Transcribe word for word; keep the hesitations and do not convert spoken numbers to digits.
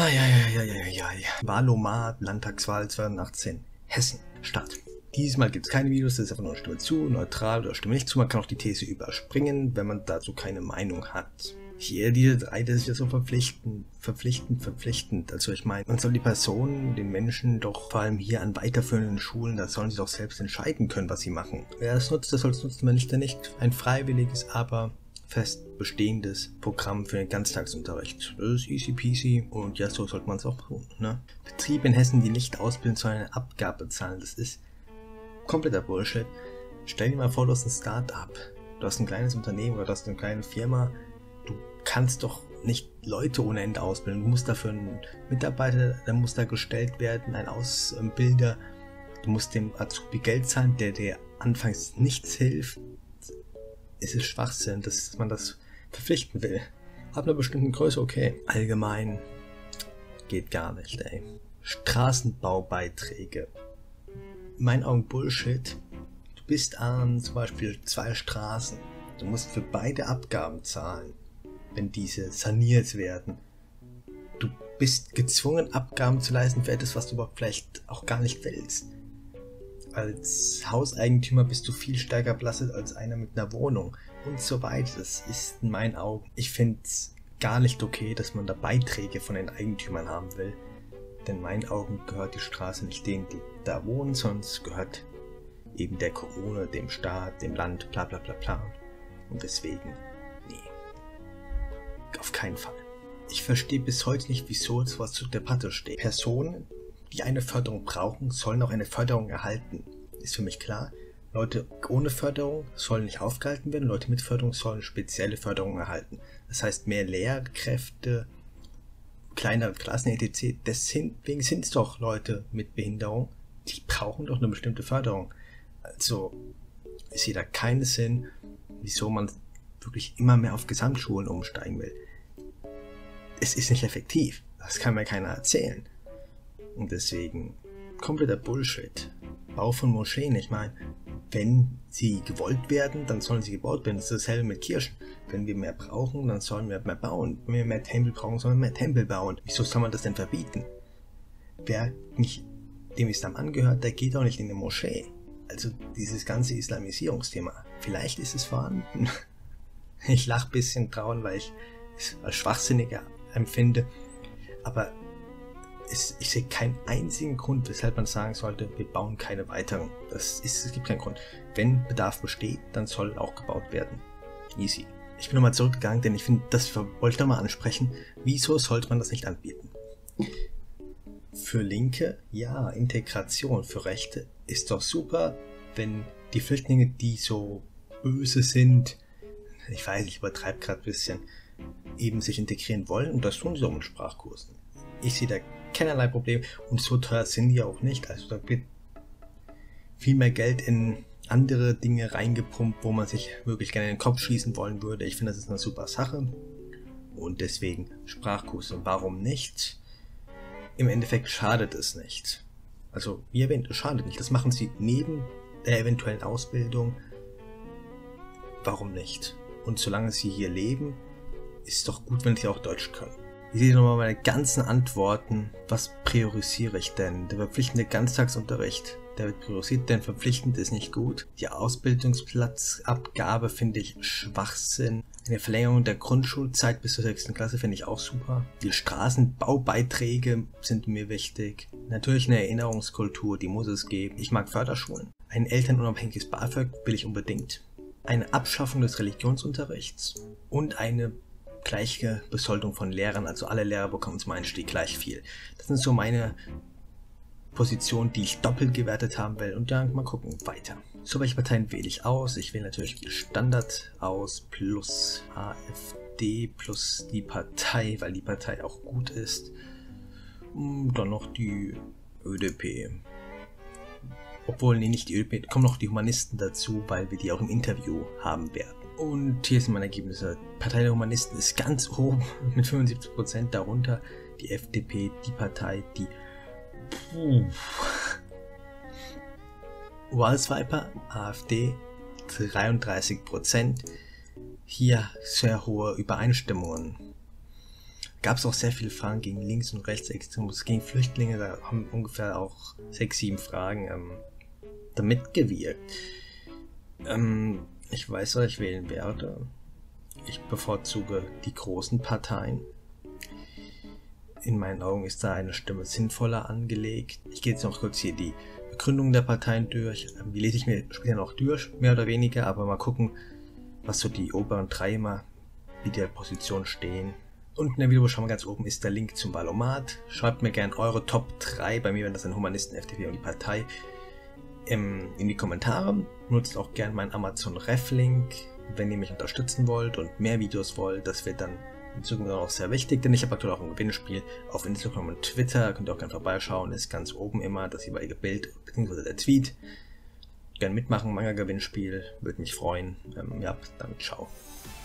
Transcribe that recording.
Ah, ja, ja, ja, ja, ja, ja. Wahlomat, Landtagswahl zweitausendachtzehn, Hessen, Stadt. Diesmal gibt es keine Videos, das ist einfach nur Stimme zu, neutral oder Stimme nicht zu. Man kann auch die These überspringen, wenn man dazu keine Meinung hat. Hier diese drei, das ist ja so verpflichtend, verpflichtend, verpflichtend. Also ich meine, man soll die Personen, den Menschen doch vor allem hier an weiterführenden Schulen, da sollen sie doch selbst entscheiden können, was sie machen. Wer es nutzt, das soll es nutzen, wenn nicht, der nicht. Ein freiwilliges, aber fest bestehendes Programm für den Ganztagsunterricht. Das ist easy peasy und ja, so sollte man es auch tun. Ne? Betriebe in Hessen, die nicht ausbilden, sollen eine Abgabe zahlen. Das ist kompletter Bullshit. Stell dir mal vor, du hast ein Start-up, du hast ein kleines Unternehmen oder du hast eine kleine Firma. Du kannst doch nicht Leute ohne Ende ausbilden. Du musst dafür einen Mitarbeiter, der muss da gestellt werden, ein Ausbilder. Du musst dem Azubi Geld zahlen, der dir anfangs nichts hilft. Es ist Schwachsinn, dass man das verpflichten will. Ab einer bestimmten Größe, okay. Allgemein geht gar nicht, ey. Straßenbaubeiträge. In meinen Augen Bullshit. Du bist an zum Beispiel zwei Straßen. Du musst für beide Abgaben zahlen, wenn diese saniert werden. Du bist gezwungen, Abgaben zu leisten für etwas, was du aber vielleicht auch gar nicht willst. Als Hauseigentümer bist du viel stärker belastet als einer mit einer Wohnung und so weiter. Das ist in meinen Augen, ich finde es gar nicht okay, dass man da Beiträge von den Eigentümern haben will. Denn in meinen Augen gehört die Straße nicht denen, die da wohnen, sondern es gehört eben der Kommune, dem Staat, dem Land, bla bla bla bla. Und deswegen, nee, auf keinen Fall. Ich verstehe bis heute nicht, wieso sowas zur Debatte steht. Personen, die eine Förderung brauchen, sollen auch eine Förderung erhalten. Ist für mich klar. Leute ohne Förderung sollen nicht aufgehalten werden, Leute mit Förderung sollen spezielle Förderung erhalten. Das heißt mehr Lehrkräfte, kleinere Klassen et cetera. Deswegen sind es doch Leute mit Behinderung, die brauchen doch eine bestimmte Förderung. Also ich sehe da keinen Sinn, wieso man wirklich immer mehr auf Gesamtschulen umsteigen will. Es ist nicht effektiv, das kann mir keiner erzählen. Und deswegen kompletter Bullshit. Bau von Moscheen, ich meine, wenn sie gewollt werden, dann sollen sie gebaut werden. Das ist dasselbe mit Kirchen. Wenn wir mehr brauchen, dann sollen wir mehr bauen. Wenn wir mehr Tempel brauchen, sollen wir mehr Tempel bauen. Wieso soll man das denn verbieten? Wer nicht dem Islam angehört, der geht auch nicht in eine Moschee. Also dieses ganze Islamisierungsthema. Vielleicht ist es vorhanden. Ich lache ein bisschen trauen, weil ich es als schwachsinniger empfinde. Aber es, ich sehe keinen einzigen Grund, weshalb man sagen sollte, wir bauen keine weiteren. Das ist, es gibt keinen Grund. Wenn Bedarf besteht, dann soll auch gebaut werden. Easy. Ich bin nochmal zurückgegangen, denn ich finde, das wollte ich nochmal ansprechen. Wieso sollte man das nicht anbieten? Für Linke, ja, Integration. Für Rechte ist doch super, wenn die Flüchtlinge, die so böse sind, ich weiß, ich übertreibe gerade ein bisschen, eben sich integrieren wollen, und das tun sie auch mit Sprachkursen. Ich sehe da keinerlei Problem und so teuer sind die auch nicht. Also da wird viel mehr Geld in andere Dinge reingepumpt, wo man sich wirklich gerne in den Kopf schießen wollen würde. Ich finde, das ist eine super Sache und deswegen Sprachkurse. Warum nicht? Im Endeffekt schadet es nicht. Also wie erwähnt, es schadet nicht. Das machen sie neben der eventuellen Ausbildung. Warum nicht? Und solange sie hier leben, ist es doch gut, wenn sie auch Deutsch können. Ich sehe nochmal meine ganzen Antworten. Was priorisiere ich denn? Der verpflichtende Ganztagsunterricht, der wird priorisiert, denn verpflichtend ist nicht gut. Die Ausbildungsplatzabgabe finde ich Schwachsinn. Eine Verlängerung der Grundschulzeit bis zur sechsten Klasse finde ich auch super. Die Straßenbaubeiträge sind mir wichtig. Natürlich eine Erinnerungskultur, die muss es geben. Ich mag Förderschulen. Ein elternunabhängiges BAföG will ich unbedingt. Eine Abschaffung des Religionsunterrichts und eine gleiche Besoldung von Lehrern, also alle Lehrer bekommen zum Einstieg gleich viel. Das sind so meine Positionen, die ich doppelt gewertet haben will, und dann mal gucken, weiter. So, welche Parteien wähle ich aus? Ich wähle natürlich Standard aus plus AfD plus die Partei, weil die Partei auch gut ist. Und dann noch die ÖDP. Obwohl, nee, nicht die ÖDP, kommen noch die Humanisten dazu, weil wir die auch im Interview haben werden. Und hier sind meine Ergebnisse. Partei der Humanisten ist ganz oben mit fünfundsiebzig Prozent, darunter die F D P, die Partei, die Puh. Wahlswiper, AfD, dreiunddreißig Prozent. Hier sehr hohe Übereinstimmungen. gab es auch sehr viele Fragen gegen Links- und Rechtsextremismus, gegen Flüchtlinge, da haben ungefähr auch sechs, sieben Fragen ähm, da mitgewirkt. Ähm, ich weiß, was ich wählen werde. Ich bevorzuge die großen Parteien. In meinen Augen ist da eine Stimme sinnvoller angelegt. Ich gehe jetzt noch kurz hier die Begründung der Parteien durch. Die lese ich mir später noch durch, mehr oder weniger, aber mal gucken, was so die oberen drei immer wie der Position stehen. Unten in der Videobeschreibung ganz oben ist der Link zum Valomat. Schreibt mir gerne eure Top drei, bei mir wären das dann Humanisten, F D P und die Partei, in die Kommentare. Nutzt auch gerne meinen Amazon Ref-Link, wenn ihr mich unterstützen wollt und mehr Videos wollt. Das wird dann in Zukunft auch sehr wichtig, denn ich habe aktuell auch ein Gewinnspiel auf Instagram und Twitter. Könnt ihr auch gerne vorbeischauen, ist ganz oben immer das jeweilige Bild bzw. der Tweet. Gerne mitmachen, Manga-Gewinnspiel, würde mich freuen. Ähm, ja, dann ciao.